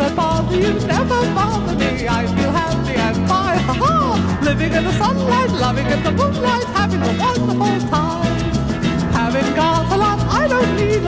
never bother you, never bother me. I feel happy and fine, ha ha. Living in the sunlight, loving in the moonlight, having a wonderful time.